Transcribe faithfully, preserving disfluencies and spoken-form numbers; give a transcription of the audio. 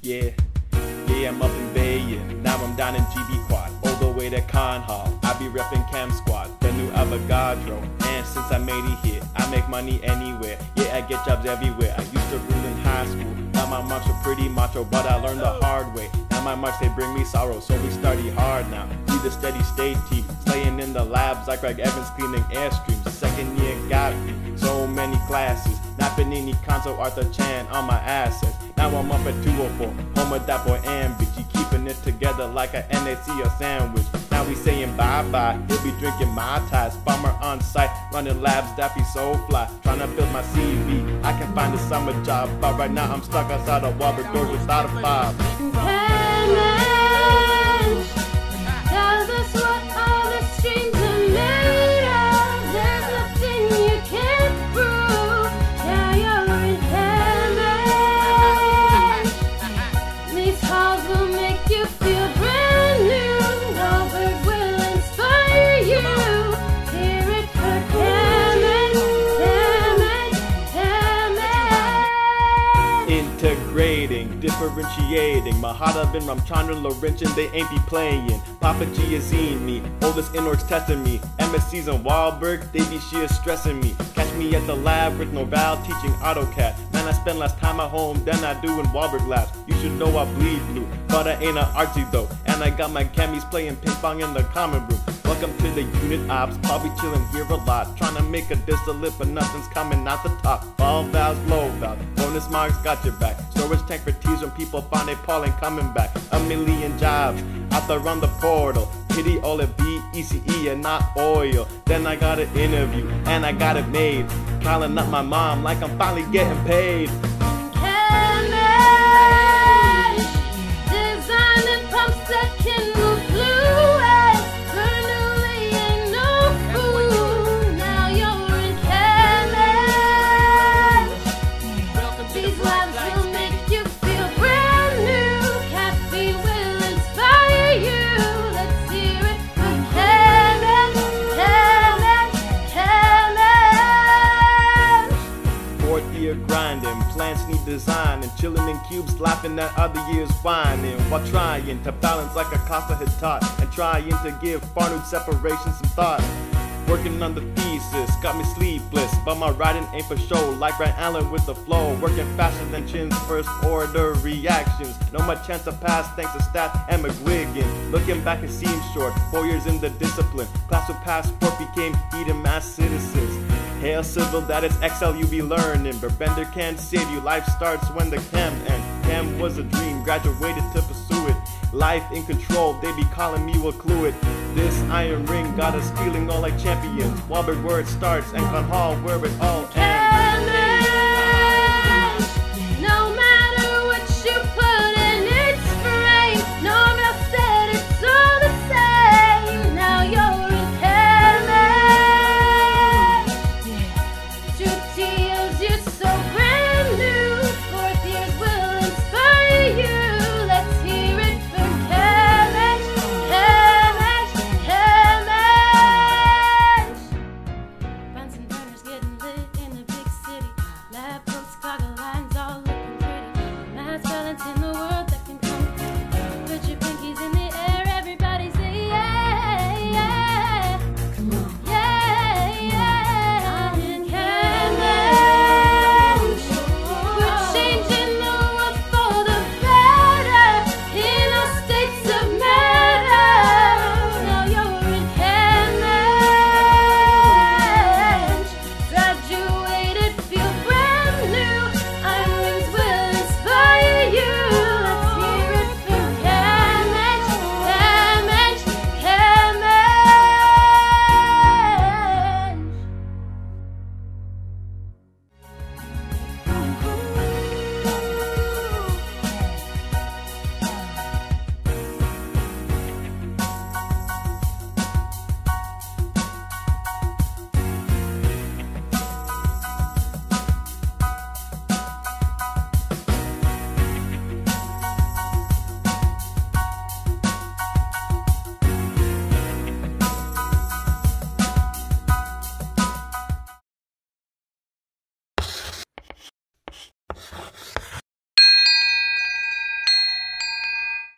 Yeah, yeah, I'm up in Bay, yeah. Now I'm down in G B Quad, all the way to Con Hall. I be reppin' Cam Squad, the new Avogadro. And since I made it here, I make money anywhere. Yeah, I get jobs everywhere. I used to rule in high school. Now my marks are pretty macho, but I learned the hard way. Now my marks, they bring me sorrow, so we study hard now. We the steady state team, slaying in the labs like Greg Evans cleaning airstreams. Second year got me, so many classes. Napanini, Conso, Arthur Chan on my assets. Now I'm up at two oh four, home of that boy Ambitchy, keeping it together like a N A C or sandwich. Now we saying bye-bye, he'll be drinking my ties. Bomber on site, running labs that be so fly. Trying to build my C V, I can find a summer job, but right now I'm stuck outside of Wallberg doors without a fob. Tell us what all the streams are made of. There's nothing you can't prove. Now you're in heaven. These halls will make you feel brand new. Wallberg will inspire you. Hear it for Kerner, Kerner, Kerner. Integrating, differentiating. Mahada bin Ramchandra Laurentian, they ain't be playing. Papa G is eating me, oldest inorgs testing me. M S Cs and Wallberg, they be sheer stressing me. Catch me at the lab with Norval teaching AutoCAD. Man, I spend less time at home than I do in Wallberg labs. You should know I bleed blue, but I ain't a artsy though. And I got my camis playing ping pong in the common room. Welcome to the unit ops, probably chilling here a lot. Trying to make a distillate, but nothing's coming out the top. All valves, low valves, bonus marks got your back. Storage tank for teas when people find they Paul ain't coming back. A million jobs out there on the portal. Pity all it be E C E and not oil. Then I got an interview and I got it made. Calling up my mom like I'm finally getting paid. Designing pumps that can move fluid. Bernoulli ain't no fool. Now you're in Kerner. These labs will make you feel brand new. Caffeine will inspire you. Let's hear it for Kerner, Kerner, Kerner. Fourth year grinding, plants need design, and chilling in cubes, laughing at other years whining, while trying to balance like Acosta had taught, and trying to give Farnoot separation some thought. Working on the thesis, got me sleepless, but my writing ain't for show, like Ryan Allen with the flow, working faster than Chin's first order reactions. No my chance to pass thanks to Stat and McGuigan. Looking back it seems short, four years in the discipline, class with passport became Eden mass citizens. Hail civil, that is X L you be learning, but Bender can't save you, life starts when the chem ends. Chem was a dream, graduated to pursue it. Life in control, they be calling me, will clue it. This iron ring got us feeling all like champions. Wallberg where it starts and Con Hall where it all ends.